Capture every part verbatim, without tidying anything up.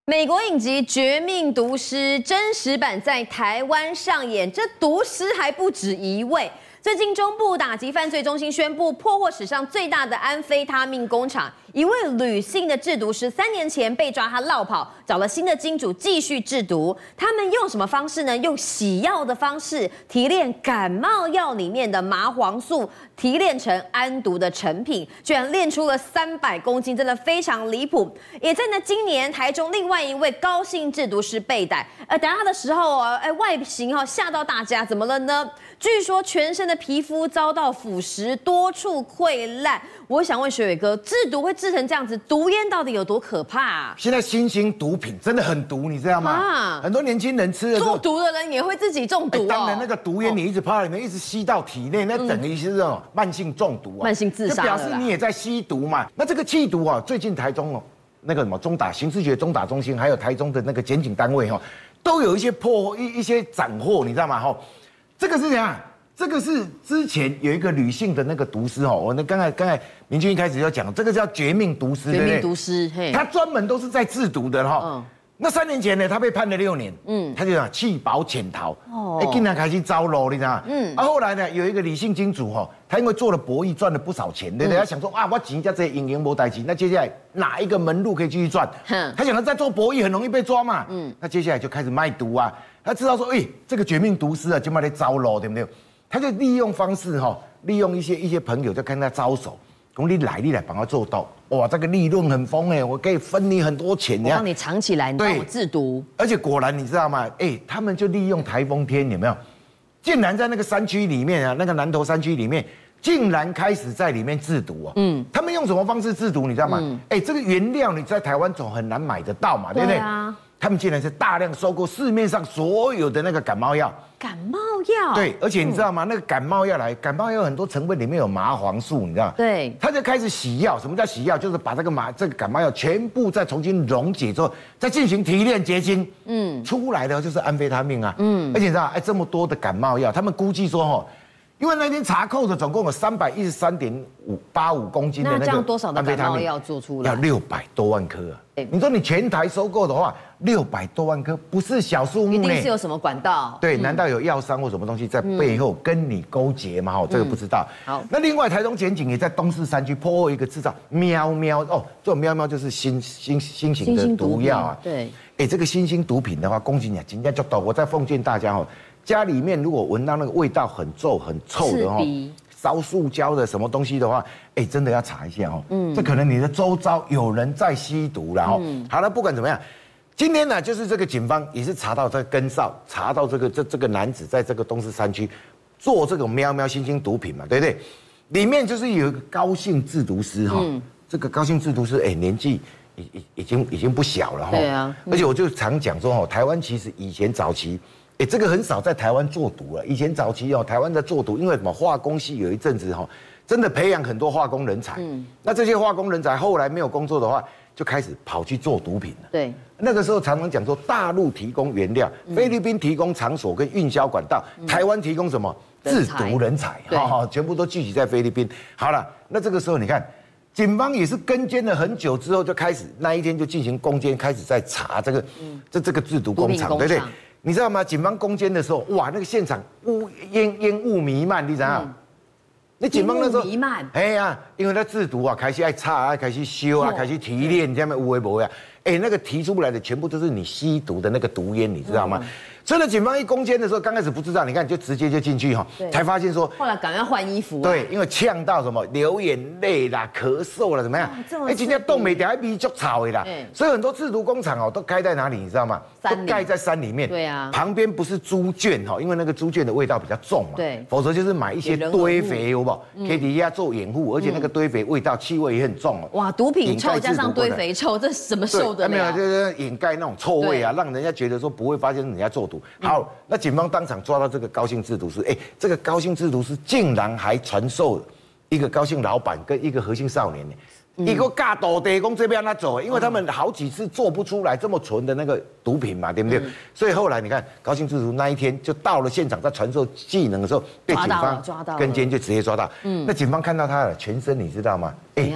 美国影集《绝命毒师》真实版在台湾上演，这毒师还不止一位。最近，中部打击犯罪中心宣布破获史上最大的安非他命工厂，一位女性的制毒师三年前被抓，她落跑，找了新的金主继续制毒。他们用什么方式呢？用洗药的方式提炼感冒药里面的麻黄素，提炼成安毒的成品，居然炼出了三百公斤，真的非常离谱。也在呢今年台中另外一位高姓制毒师被逮，呃，逮他的时候啊，哎，外形哈吓到大家，怎么了呢？据说全身的皮肤遭到腐蚀，多处溃烂。我想问学伟哥，制毒会制成这样子，毒烟到底有多可怕啊？ 现在新兴毒品真的很毒，你知道吗？啊、很多年轻人吃的时候， 中毒的人也会自己中毒、哦欸、当然，那个毒烟你一直泡在里面，一直吸到体内，那等于是这种慢性中毒啊， 慢性自杀， 就表示你也在吸毒嘛。那这个气毒啊，最近台中哦，那个什么中打刑事局中打中心，还有台中的那个检警单位哦，都有一些破一一些斩获，你知道吗？哈，这个是怎样？这个是之前有一个女性的那个毒师哦，我那刚才刚才明君一开始就讲，这个叫绝命毒师， 绝命毒师，嘿， 他专门都是在制毒的哈。嗯、那三年前呢，他被判了六年，嗯，他就讲弃保潜逃，哦，哎，竟然开始招楼，你知道吗？嗯，啊，后来呢，有一个李姓金主哈，他因为做了博弈赚了不少钱，对不对？他想说啊，我钱加这些营营没代金，那接下来哪一个门路可以继续赚？他想到在做博弈很容易被抓嘛，嗯，那接下来就开始卖毒啊。他知道说，哎，这个绝命毒师啊，就卖来招楼，对不对？他就利用方式哈，利用一些一些朋友就跟他招手，讲你来你来帮我做到，哇，这个利润很丰哎，我可以分你很多钱， 我帮你藏起来，你帮我制毒。 而且果然你知道吗？哎，他们就利用台风天有没有？竟然在那个山区里面啊，那个南投山区里面，竟然开始在里面制毒啊。嗯，他们用什么方式制毒？你知道吗？哎、嗯，这个原料你在台湾总很难买得到嘛，对不对？对啊。他们竟然是大量收购市面上所有的那个感冒药。 感冒药。 对，而且你知道吗？嗯、那个感冒药来，感冒药很多成分里面有麻黄素，你知道吗？ 对。 他就开始洗药，什么叫洗药？就是把这个麻这个感冒药全部再重新溶解之后，再进行提炼结晶，嗯，出来的就是安非他命啊，嗯。而且你知道，哎，这么多的感冒药，他们估计说哈。因为那天查扣的总共有三百一十三点五八五公斤的那个那这样多少的感冒药做出来？ 要六百多万颗啊！欸、你说你全台收购的话，六百多万颗不是小数目呢？ 一定是有什么管道？ 对，嗯、难道有药商或什么东西在背后跟你勾结吗？哦、嗯，这个不知道。好，那另外台中检警也在东势山区破获一个制造喵喵哦，这种喵喵就是新新新型的毒药啊。对，哎、欸，这个新兴毒品的话，攻击你人家就多。我再奉劝大家哦。家里面如果闻到那个味道很臭、很臭的哦，烧塑胶的什么东西的话，哎，真的要查一下哦。嗯，这可能你的周遭有人在吸毒了哦。嗯，好了，不管怎么样，今天呢，就是这个警方也是查到这个根哨，查到这个这这个男子在这个东势山区做这种喵喵新兴毒品嘛，对不对？里面就是有一个高姓制毒师哈，嗯、这个高姓制毒师哎年纪已已已经已经不小了哈。对啊，嗯、而且我就常讲说哦，台湾其实以前早期。哎，这个很少在台湾做毒了。以前早期哦，台湾在做毒，因为什么？化工系有一阵子哈，真的培养很多化工人才。嗯，那这些化工人才后来没有工作的话，就开始跑去做毒品了。对，那个时候常常讲说，大陆提供原料，嗯、菲律宾提供场所跟运销管道，嗯、台湾提供什么？制毒人才，哈哈，全部都聚集在菲律宾。好了，那这个时候你看，警方也是跟监了很久之后，就开始那一天就进行攻坚，开始在查这个，嗯、这这个制毒工厂，对不对？你知道吗？警方攻坚的时候，哇，那个现场乌烟烟雾弥漫，你知道吗？那警方那时候弥漫， 哎呀，因为他制毒啊，开始爱查啊，开始修啊，开始提炼，这样有为无呀？哎，那个提出来的全部都是你吸毒的那个毒烟，你知道吗？所以呢，警方一攻坚的时候，刚开始不知道，你看就直接就进去哈，才发现说， 后来赶快换衣服。 对，因为呛到什么流眼泪啦、咳嗽啦，怎么样？哎，今天冻没掉，还比较吵的啦。所以很多制毒工厂哦，都开在哪里，你知道吗？都盖在山里面。对啊。旁边不是猪圈哈，因为那个猪圈的味道比较重嘛。对。否则就是买一些堆肥，有不？可以底下做掩护，而且那个堆肥味道、气味也很重哦。 哇，毒品臭加上堆肥臭，这怎么受得了？ 没有，就是掩盖那种臭味啊，让人家觉得说不会发现人家做毒。好，那警方当场抓到这个高姓制毒师，哎，这个高姓制毒师竟然还传授一个高姓老板跟一个何姓少年呢，一个尬斗地公这边他走，因为他们好几次做不出来这么纯的那个毒品嘛，对不对？所以后来你看高姓制毒那一天就到了现场，在传授技能的时候被警方跟监就直接抓到。嗯，那警方看到他了，全身你知道吗？哎，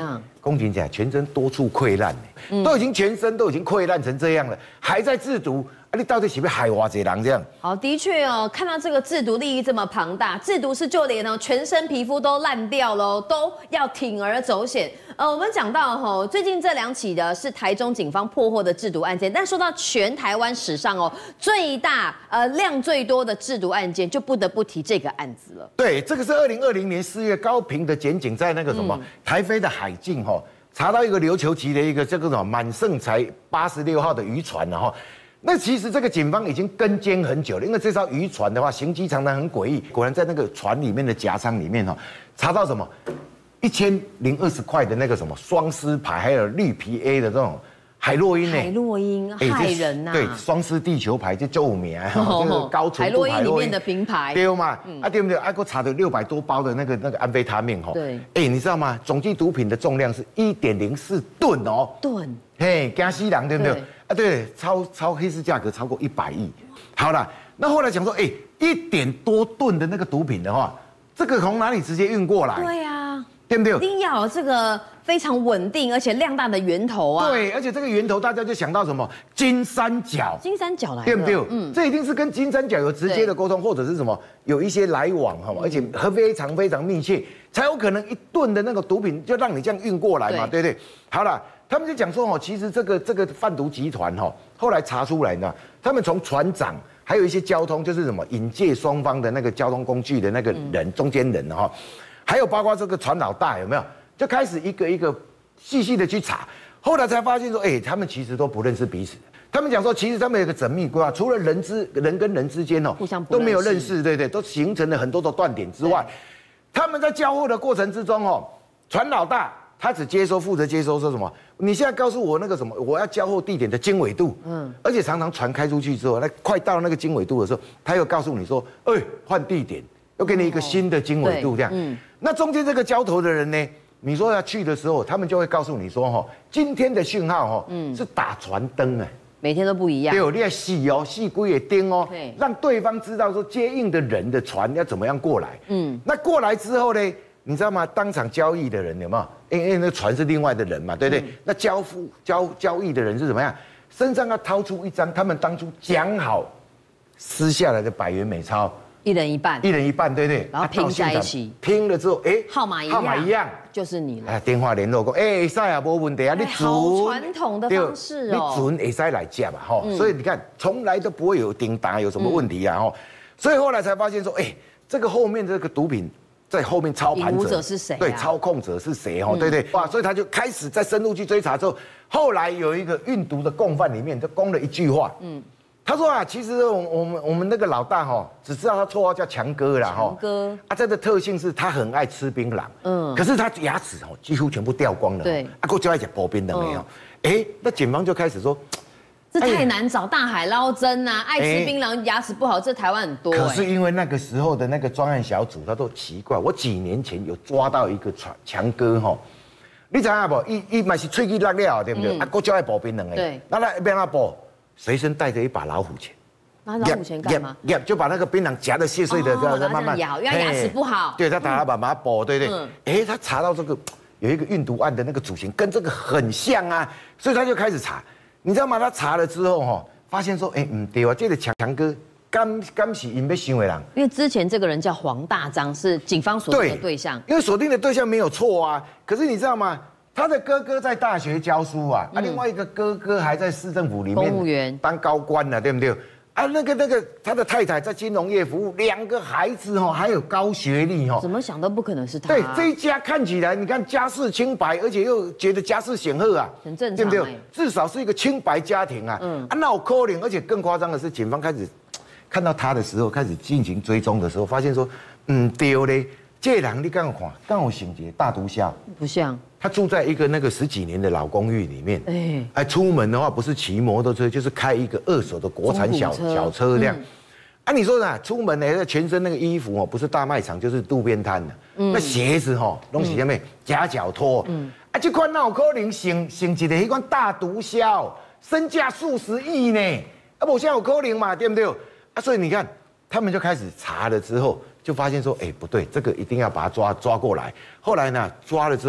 宫颈甲全身多处溃烂，嗯、都已经全身都已经溃烂成这样了，还在制毒。 你到底是不是害我这人这样？ 好，的确哦，看到这个制毒利益这么庞大，制毒是就连呢全身皮肤都烂掉了，都要铤而走险。呃，我们讲到哈，最近这两起的是台中警方破获的制毒案件，但说到全台湾史上哦最大呃量最多的制毒案件，就不得不提这个案子了。 对，这个是二零二零年四月高屏的检警在那个什么、嗯、台飞的海境哈，查到一个琉球籍的一个这个什么满盛才八十六号的渔船然后。 那其实这个警方已经跟监很久了，因为这艘渔船的话，行迹常常很诡异。果然在那个船里面的夹舱里面哈，查到什么一千零二十块的那个什么双丝牌，还有绿皮 A 的这种海洛因呢？ 海洛因害人呐！ 对，双丝地球牌这救命啊！这个高纯度海洛因里面的名牌， 对嘛？啊对不对？啊，给我查的六百多包的那个那个安非他命哈。 对。 哎，你知道吗？总计毒品的重量是一点零四吨哦。 吨。 嘿，加西郎对不对？ 啊，对，超超黑市价格超过一百亿。好了，那后来讲说，哎，一点多吨的那个毒品的话，这个从哪里直接运过来？ 对呀， 对不对？ 一定要有这个非常稳定而且量大的源头啊。 对，而且这个源头大家就想到什么？金三角。 金三角来了， 对不对？嗯，这一定是跟金三角有直接的沟通，或者是什么有一些来往哈，而且和非常非常密切，才有可能一吨的那个毒品就让你这样运过来嘛，对不对？好了。 他们就讲说哦，其实这个这个贩毒集团哈，后来查出来呢，他们从船长还有一些交通，就是什么引介双方的那个交通工具的那个人、嗯、中间人哈，还有包括这个船老大有没有，就开始一个一个细细的去查，后来才发现说，哎，他们其实都不认识彼此。他们讲说，其实他们有个缜密规划，除了人之人跟人之间哦， 互相都没有认识，对对，都形成了很多的断点之外，他们在交货的过程之中哦，船老大。 他只接收负责接收说什么？你现在告诉我那个什么，我要交货地点的经纬度。嗯，而且常常船开出去之后，那快到那个经纬度的时候，他又告诉你说，哎，换地点，又给你一个新的经纬度这样。嗯，那中间这个交头的人呢，你说要去的时候，他们就会告诉你说，哈，今天的讯号哈，嗯，是打船灯哎， 每天都不一样。 对，你要细哦，细规也盯哦，让对方知道说接应的人的船要怎么样过来。嗯，那过来之后呢？ 你知道吗？当场交易的人有没有？因为那船是另外的人嘛，对不对？嗯、那交付交交易的人是怎么样？身上要掏出一张他们当初讲好撕下来的百元美钞， 一人一半， 一人一半，对不对？ 然后拼在一起， 拼了之后，哎， 号码一样， 号码一样， 就是你了。 哎，电话联络过，哎，赛啊，没问题啊，你准， 好传统的方式哦， 你准会使来接嘛，哈、嗯。所以你看，从来都不会有叮当有什么问题啊，哈、嗯。所以后来才发现说，哎，这个后面这个毒品。 在后面操盘者是谁？ 对，操控者是谁？哦，对对，哇，所以他就开始在深入去追查之后，后来有一个运毒的共犯里面就供了一句话，嗯，他说啊，其实我我们我们那个老大哈，只知道他绰号叫强哥啦，哈， 强哥啊，这个特性是他很爱吃槟榔，嗯，可是他牙齿哦几乎全部掉光了， 对， 啊，我就爱讲薄槟榔没有，哎，那警方就开始说。 这太难找，大海捞针啊！爱吃槟榔，牙齿不好，这台湾很多。 可是因为那个时候的那个专案小组，他都奇怪。我几年前有抓到一个强强哥哈，你知道不？一一嘛是喙齿落了，对不对？啊，我就爱薄槟榔哎。 对。 那那边那薄，随身带着一把老虎钳。 拿老虎钳干嘛？ 咬就把那个槟榔夹得碎碎的，这样再慢慢咬，因为牙齿不好。 对，他打他把把它剥，对不对？哎，他查到这个有一个运毒案的那个主嫌跟这个很像啊，所以他就开始查。你知道吗？他查了之后哈。 发现说，哎，嗯，对啊，这个强强哥刚刚是因被行为人， 因为之前这个人叫黄大章，是警方锁定的对象。 因为锁定的对象没有错啊，可是你知道吗？他的哥哥在大学教书啊，嗯、啊，另外一个哥哥还在市政府里面公务员当高官呢、啊，对不对？啊，那个那个，他的太太在金融业服务，两个孩子哦，还有高学历哦， 怎么想都不可能是他。 对，这一家看起来，你看家世清白，而且又觉得家世显赫啊， 很正常， 对不对？至少是一个清白家庭啊。嗯，啊，那我可怜，而且更夸张的是，警方开始看到他的时候，开始进行追踪的时候，发现说，嗯，对嘞，这人你敢有看，敢有性格大毒枭？ 不像。 他住在一个那个十几年的老公寓里面，哎，哎，出门的话不是骑摩托车，就是开一个二手的国产小小车这样。嗯、啊，你说呢？出门呢，全身那个衣服哦，不是大卖场就是路边摊的，嗯、那鞋子哈，东西下面夹脚拖，嗯、啊，这款那有可能成成一个一款大毒枭，身价数十亿呢，啊，不像有可能嘛，对不对？啊，所以你看，他们就开始查了之后，就发现说，哎，不对，这个一定要把他抓抓过来。后来呢，抓了之后。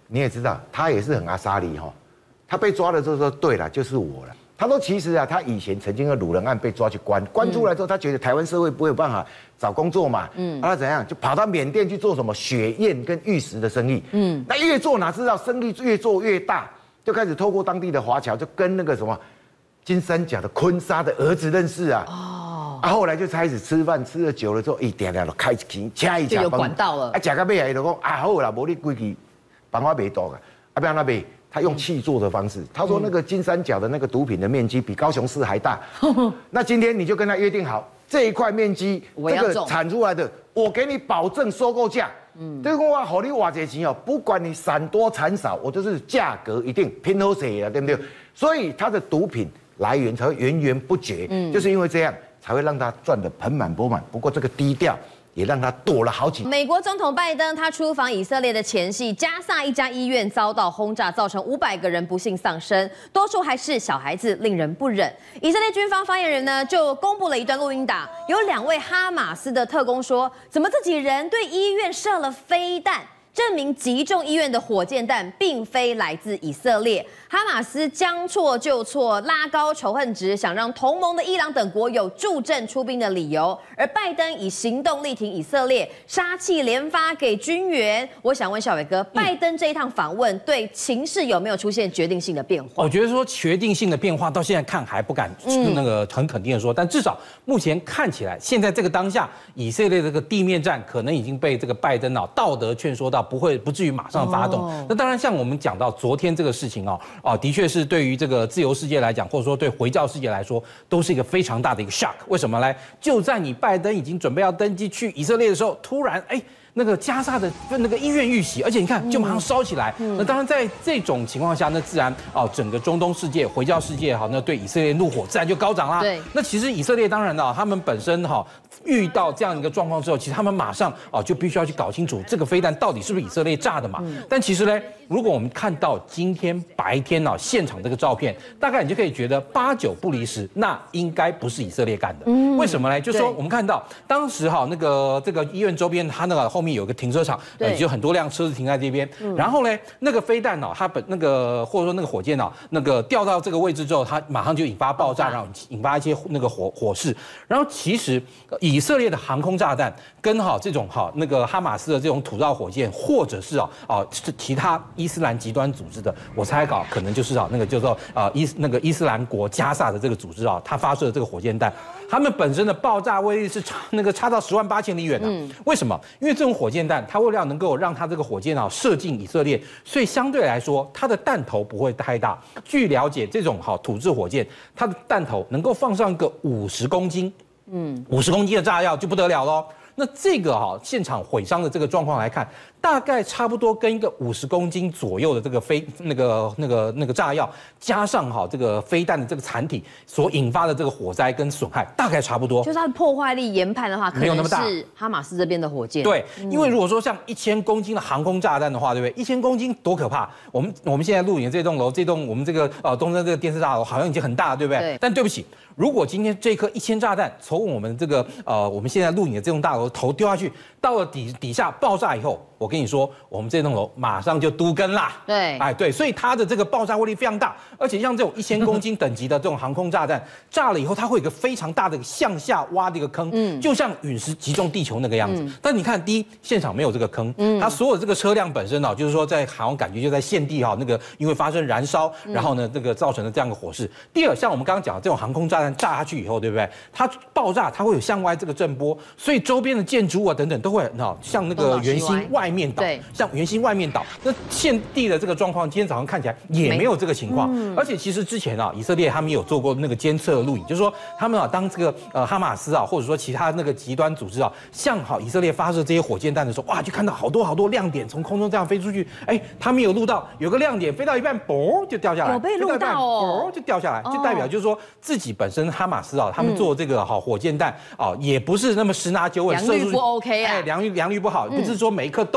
你也知道，他也是很阿莎利哈。他被抓的时候说，对了，就是我了。他说其实啊，他以前曾经有掳人案被抓去关，关出来之后，他觉得台湾社会不会有办法找工作嘛，嗯，他怎样就跑到缅甸去做什么血燕跟玉石的生意，嗯，那越做哪知道生意越做越大，就开始透过当地的华侨，就跟那个什么金三角的坤沙的儿子认识啊，哦，啊后来就开始吃饭，吃了久了之后，一点点就开钱，掐一掐， 就有管道了， 啊，吃到尾来就讲啊好啦，无你规矩帮我卖毒啊，啊不然那卖。他用气做的方式，他说那个金三角的那个毒品的面积比高雄市还大。那今天你就跟他约定好，这一块面积这个产出来的，我给你保证收购价。嗯，这个我好你挖这钱哦，不管你产多产少，我就是价格一定拼好谁了，对不对？所以他的毒品来源才会源源不绝，嗯，就是因为这样才会让他赚得盆满钵满。不过这个低调。也让他躲了好几。 美国总统拜登他出访以色列的前夕，加萨一家医院遭到轰炸，造成五百个人不幸丧生，多数还是小孩子，令人不忍。以色列军方发言人呢就公布了一段录音档，有两位哈马斯的特工说，怎么自己人对医院射了飞弹，证明击中医院的火箭弹并非来自以色列。哈马斯将错就错，拉高仇恨值，想让同盟的伊朗等国有助阵出兵的理由。而拜登以行动力挺以色列，杀气连发给军援。我想问小伟哥，拜登这一趟访问对情势有没有出现决定性的变化？ 我觉得说决定性的变化到现在看还不敢那个很肯定的说，但至少目前看起来，现在这个当下，以色列这个地面战可能已经被这个拜登啊道德劝说到不会不至于马上发动。哦、那当然，像我们讲到昨天这个事情哦。啊，的确是对于这个自由世界来讲，或者说对回教世界来说，都是一个非常大的一个 shock。为什么呢？就在你拜登已经准备要登机去以色列的时候，突然哎。那个加沙的那个医院遇袭，而且你看就马上烧起来。嗯、那当然在这种情况下，那自然哦，整个中东世界、回教世界哈，那对以色列怒火自然就高涨啦。 对， 那其实以色列当然呢，他们本身哈遇到这样一个状况之后，其实他们马上哦就必须要去搞清楚这个飞弹到底是不是以色列炸的嘛。嗯、但其实呢，如果我们看到今天白天呢、哦、现场这个照片，大概你就可以觉得八九不离十，那应该不是以色列干的。嗯、为什么呢？就是说我们看到当时哈那个这个医院周边，它那个后面有个停车场，呃，就很多辆车子停在这边。嗯、然后呢，那个飞弹哦，它本那个或者说那个火箭哦，那个掉到这个位置之后，它马上就引发爆炸，然后引发一些那个火火势。然后其实以色列的航空炸弹跟哈这种哈那个哈马斯的这种土造火箭，或者是哦哦是其他伊斯兰极端组织的，我猜搞可能就是啊那个叫做啊伊那个伊斯兰国加萨的这个组织啊，它发射的这个火箭弹。他们本身的爆炸威力是差那个差到十万八千里远的、啊，嗯、为什么？因为这种火箭弹，它为了能够让它这个火箭啊射进以色列，所以相对来说，它的弹头不会太大。据了解，这种好土制火箭，它的弹头能够放上个五十公斤，嗯，五十公斤的炸药就不得了喽。那这个哈、啊、现场毁伤的这个状况来看，大概差不多跟一个五十公斤左右的这个飞那个那个那个炸药，加上哈、啊、这个飞弹的这个残体所引发的这个火灾跟损害，大概差不多。 就是它的破坏力研判的话，可能是哈马斯这边的火箭。 对，嗯、因为如果说像一千公斤的航空炸弹的话，对不对？一千公斤多可怕！我们我们现在录影这栋楼，这栋我们这个呃东森这个电视大楼好像已经很大了，对不对？ 对。 但对不起。如果今天这颗一千炸弹从我们这个呃我们现在录影的这栋大楼头丢下去，到了底底下爆炸以后，我跟你说，我们这栋楼马上就都更啦。 对， 哎对，所以它的这个爆炸威力非常大，而且像这种一千公斤等级的这种航空炸弹，炸了以后，它会有一个非常大的向下挖的一个坑，嗯，就像陨石击中地球那个样子。嗯、但你看，第一，现场没有这个坑，嗯，它所有这个车辆本身呢、哦，就是说在好像感觉就在现地哈、哦，那个因为发生燃烧，然后呢，这个造成了这样的火势。第二，像我们刚刚讲的这种航空炸弹炸下去以后，对不对？它爆炸，它会有向外这个震波，所以周边的建筑物啊等等都会哈、哦，像那个圆心外面倒，像圆心外面倒。那现地的这个状况，今天早上看起来也没有这个情况。嗯、而且其实之前啊，以色列他们有做过那个监测录影，就是说他们啊，当这个呃哈马斯啊，或者说其他那个极端组织啊，向好以色列发射这些火箭弹的时候，哇，就看到好多好多亮点从空中这样飞出去。哎，他们有录到有个亮点飞到一半，嘣就掉下来， 有被录到哦， 嘣就掉下来，就代表就是说自己本身哈马斯啊，他们做这个好火箭弹啊，也不是那么十拿九稳， 良率不 OK 啊， 哎，良率良率不好，不是说每一颗都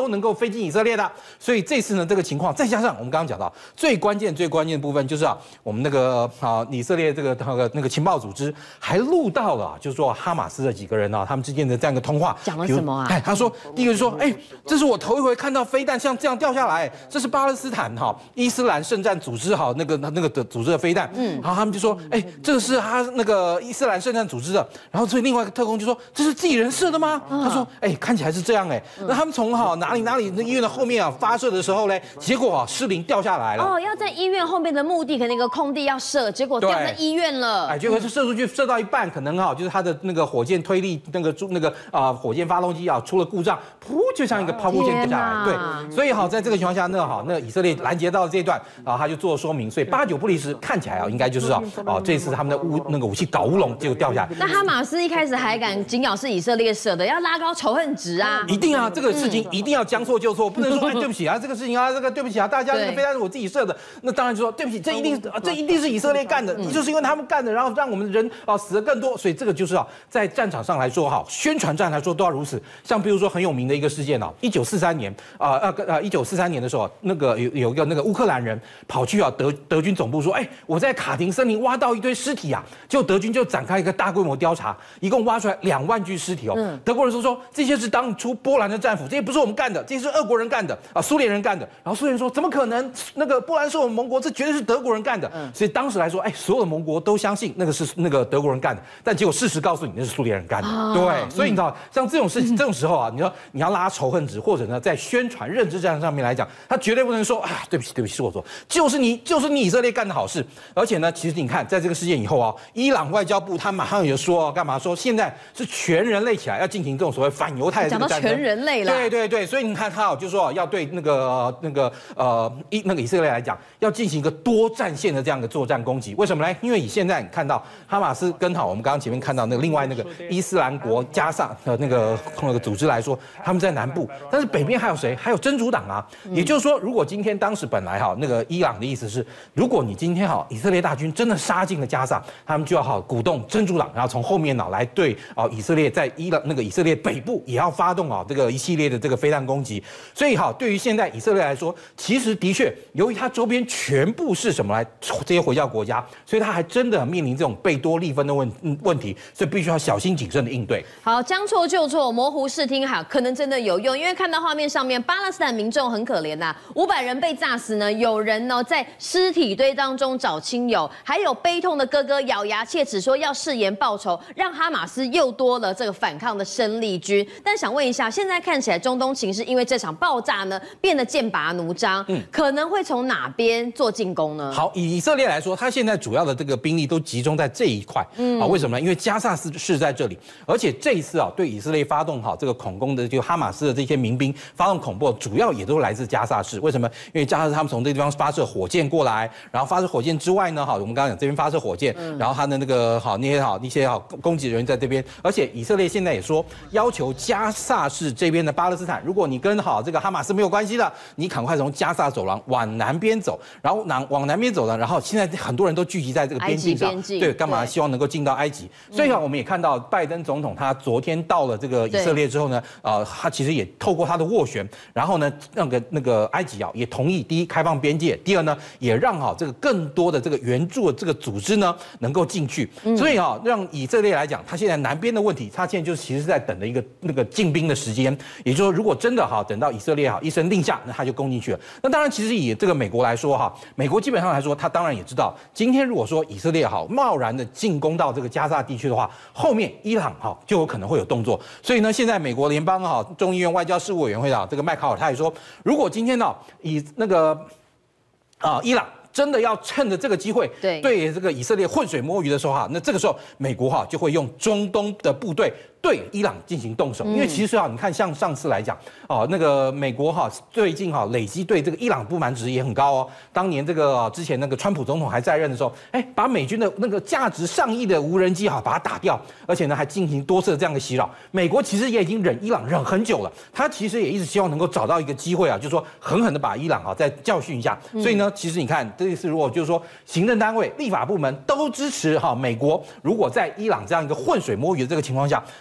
能够飞进以色列的。所以这次呢，这个情况再加上我们刚刚讲到最关键、最关键的部分就是啊，我们那个啊以色列这个那个那个情报组织还录到了，就是说哈马斯的几个人啊，他们之间的这样一个通话， 讲了什么啊？ 哎，他说第一个就说，哎，这是我头一回看到飞弹像这样掉下来，这是巴勒斯坦哈伊斯兰圣战组织哈那个那个的组织的飞弹，嗯，然后他们就说，哎，这个是他那个伊斯兰圣战组织的，然后所以另外一个特工就说，这是自己人射的吗？他说，哎，看起来是这样哎，那他们从哈哪里哪里那医院的后面啊发射的时候嘞，结果啊失灵掉下来了。 哦，要在医院后面的墓地可能一个空地要射，结果掉在医院了。 哎，结果是射出去，射到一半，可能哈就是他的那个火箭推力那个那个啊火箭发动机啊出了故障，噗，就像一个抛物线掉下来。对，所以好在这个情况下，那好那以色列拦截到这一段啊，他就做了说明，所以八九不离十，看起来啊应该就是啊啊这次他们的乌那个武器搞乌龙，结果掉下来。 那哈马斯一开始还敢紧咬是以色列射的，要拉高仇恨值啊！ 一定啊，这个事情一定要将错就错，不能说哎对不起啊，这个事情啊这个对不起啊，大家这个飞弹是我自己射的，那当然就说对不起，这一定这一定是以色列干的，就是因为他们干的，然后让我们人啊死的更多，所以这个就是啊在战场上来说哈，宣传战来说都要如此。像比如说很有名的一个事件啊，一九四三年啊呃呃一九四三年的时候，那个有有一个那个乌克兰人跑去啊德德军总部说，哎我在卡廷森林挖到一堆尸体啊，结果德军就展开一个大规模调查，一共挖出来两万具尸体哦。嗯、德国人说说这些是当初波兰的战俘，这些不是我们干的，这些是俄国人干的啊，苏联人干的。然后苏联人说怎么可能？那个波兰是我们盟国，这绝对是德国人干的。嗯、所以当时来说，哎，所有的盟国都相信那个是那个德国人干的，但结果事实告诉你那是苏联人干的。哦、对，所以你知道像这种事情，这种时候啊，你说你要拉仇恨值，或者呢在宣传认知战上面来讲，他绝对不能说啊对不起对不起是我做，就是你就是你以色列干的好事。而且呢，其实你看在这个事件以后啊，伊朗外交部他马上也说干嘛说现在是全人类起来要进行这种所谓反犹太的这个战争， 讲到全人类了。 对对对，所以你看他哦，就是说要对那个、呃、那个呃以那个以色列来讲，要进行一个多战线的这样的作战攻击。为什么呢？因为以现在你看到哈马斯跟好我们刚刚前面看到那个另外那个伊斯兰国加上呃那个那个组织来说，他们在南部，但是北边还有谁？还有真主党啊。也就是说，如果今天当时本来哈那个伊朗的意思是，如果你今天哈以色列大军真的杀进了加萨，他们就要好鼓动真主党，然后从后面呢来对哦以色列在伊朗那个以色列北部也要发动啊这个一系列的这个飞弹攻击。所以哈，对于现在以色列来说，其实的确由于它周边全部是什么来这些回教国家，所以它还真的面临这种贝多利分的问问题，所以必须要小心谨慎的应对。 好，将错就错，模糊视听好，可能真的有用，因为看到画面上面，巴勒斯坦民众很可怜呐、啊，五百人被炸死呢，有人呢在尸体堆当中找亲友，还有悲痛的哥哥咬牙切齿说要誓言报仇，让哈马斯又多了这个反抗的生力军。但想问一下，现在看起来中东情势因为这场爆炸呢变得剑拔弩张，嗯，可能会从哪边做进攻呢？ 好，以以色列来说，他现在主要的这个兵力都集中在这一块，嗯，啊，为什么呢？因为加萨是是在这里，而且这一次啊，对以色列发动好这个恐攻的，就哈马斯的这些民兵发动恐怖，主要也都来自加萨市。为什么？因为加萨市他们从这地方发射火箭过来，然后发射火箭之外呢，好，我们刚刚讲这边发射火箭，嗯、然后他的那个好那些好那些好攻击人员在这边，而且以色列现在也说要求加萨市这边的巴勒斯坦，如果你跟好这个哈马斯没有关系的，你赶快从加萨走廊往南边走，然后南往南边走了，然后现在很多人都聚集在这个边境上，对，干嘛？希望能够进到埃及。所以啊，我们也看到拜登总统他昨天到了这个以色列之后呢，呃，他其实也透过他的斡旋，然后呢，那个那个埃及啊也同意，第一开放边界，第二呢也让好这个更多的这个援助的这个组织呢能够进去。所以啊，让以色列来讲，他现在南边的问题，他现在就是其实是在等的一个那个进兵的时间，也就是说，如果真的哈等到以色列哈一声令下，那他就攻进去了。那当然，其实以这个美国来说哈，美国基本上来说，他当然也知道，今天如果说以色列哈贸然的进攻到这个加沙地区的话，后面伊朗哈就有可能会有动作。所以呢，现在美国联邦哈众议院外交事务委员会啊，这个麦考尔他也说，如果今天呢以那个啊伊朗真的要趁着这个机会， 对对这个以色列浑水摸鱼的时候哈，那这个时候美国哈就会用中东的部队对伊朗进行动手，因为其实啊，你看像上次来讲，哦，那个美国哈最近哈累积对这个伊朗不满值也很高哦。当年这个之前那个川普总统还在任的时候，哎，把美军的那个价值上亿的无人机哈把它打掉，而且呢还进行多次的这样的袭扰。美国其实也已经忍伊朗忍很久了，他其实也一直希望能够找到一个机会啊，就是说狠狠的把伊朗啊再教训一下。所以呢，其实你看这一次如果就是说行政单位、立法部门都支持哈美国，如果在伊朗这样一个浑水摸鱼的这个情况下，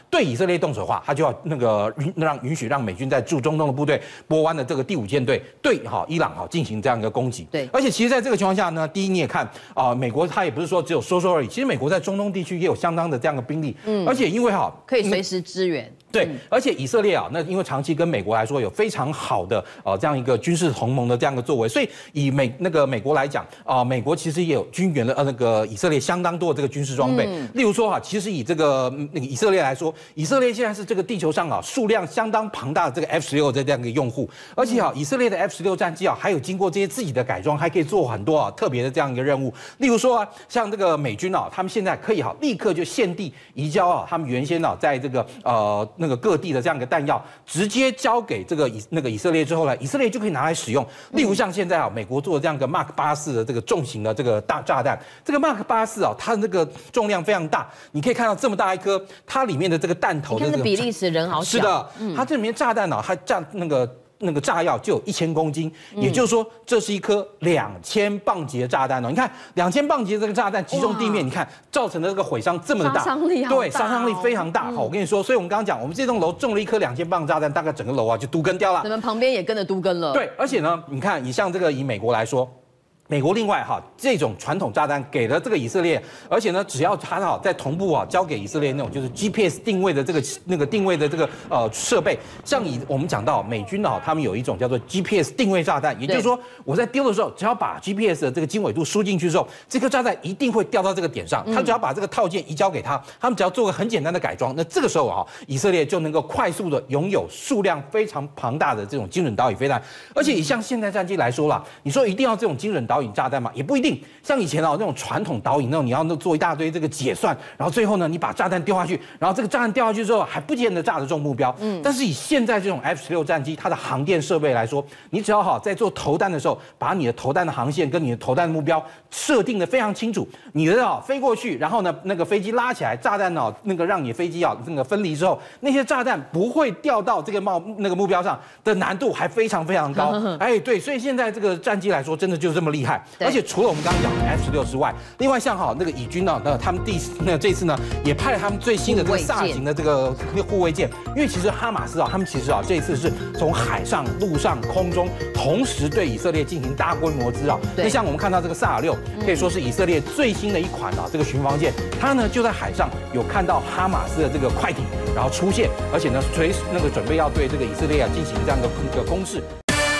对以色列动手的话，他就要那个允让允许让美军在驻中东的部队波湾的这个第五舰队对哈伊朗哈进行这样一个攻击。 对， 而且其实在这个情况下呢，第一你也看啊、呃，美国它也不是说只有说说而已，其实美国在中东地区也有相当的这样的兵力，嗯，而且因为哈可以随时支援。 对，而且以色列啊，那因为长期跟美国来说有非常好的呃这样一个军事同盟的这样的作为，所以以美那个美国来讲啊、呃，美国其实也有军援了呃那个以色列相当多的这个军事装备。嗯、例如说哈、啊，其实以这个那个以色列来说，以色列现在是这个地球上啊数量相当庞大的这个 F 十六的这样一个用户，而且啊，以色列的 F 十六战机啊，还有经过这些自己的改装，还可以做很多啊特别的这样一个任务。例如说啊，像这个美军啊，他们现在可以哈、啊、立刻就现地移交啊，他们原先啊在这个呃那个各地的这样。个弹药直接交给这个以那个以色列之后呢，以色列就可以拿来使用。例如像现在啊，美国做的这样一个 Mark 八四的这个重型的这个大炸弹，这个 Mark 八四啊，它的这个重量非常大，你可以看到这么大一颗，它里面的这个弹头的这个比例是人好小。 是的，嗯、它这里面炸弹啊，它炸那个。那个炸药就有一千公斤，也就是说，这是一颗两千磅级的炸弹哦。你看，两千磅级的这个炸弹击中地面，你看造成的这个毁伤这么的大， 杀伤力好大哦， 对，杀伤力非常大。好，我跟你说，所以我们刚刚讲，我们这栋楼中了一颗两千磅炸弹，大概整个楼啊就都跟掉了。 你们旁边也跟着都跟了。 对，而且呢，你看，以像这个以美国来说。美国另外哈这种传统炸弹给了这个以色列，而且呢，只要它哈在同步啊交给以色列那种就是 G P S 定位的这个那个定位的这个呃设备，像以我们讲到美军啊，他们有一种叫做 G P S 定位炸弹，也就是说我在丢的时候，只要把 G P S 的这个经纬度输进去之后，这颗炸弹一定会掉到这个点上。他只要把这个套件移交给他，他们只要做个很简单的改装，那这个时候啊，以色列就能够快速的拥有数量非常庞大的这种精准导引飞弹。而且以像现代战机来说啦，你说一定要这种精准导引炸弹吗？也不一定。像以前啊那种传统导引那种，你要做一大堆这个解算，然后最后呢，你把炸弹丢下去，然后这个炸弹掉下去之后还不见得炸得中目标。嗯，但是以现在这种 F 十六战机，它的航电设备来说，你只要好在做投弹的时候，把你的投弹的航线跟你的投弹的目标设定的非常清楚，你的啊飞过去，然后呢那个飞机拉起来，炸弹啊那个让你飞机啊那个分离之后，那些炸弹不会掉到这个目那个目标上的难度还非常非常高。哎，对，所以现在这个战机来说，真的就这么厉害。而且除了我们刚刚讲的 F 十六之外，另外像哈那个以军呢，那他们第那这次呢也派了他们最新的这个萨型的这个那个护卫舰，因为其实哈马斯啊，他们其实啊这一次是从海上、陆上、空中同时对以色列进行大规模滋扰。那像我们看到这个萨尔六，可以说是以色列最新的一款啊这个巡防舰，它呢就在海上有看到哈马斯的这个快艇，然后出现，而且呢随时那个准备要对这个以色列啊进行这样的一个攻势。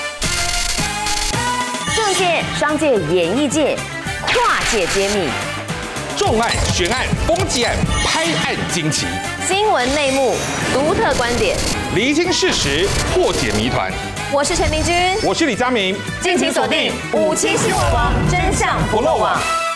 政界、商界、演艺界跨界揭秘， 重案、悬案、攻击案、拍案惊奇， 新闻内幕、独特观点， 厘清事实，破解谜团。 我是陈明君， 我是李佳明， 敬请锁定五七新闻网，真相不漏网。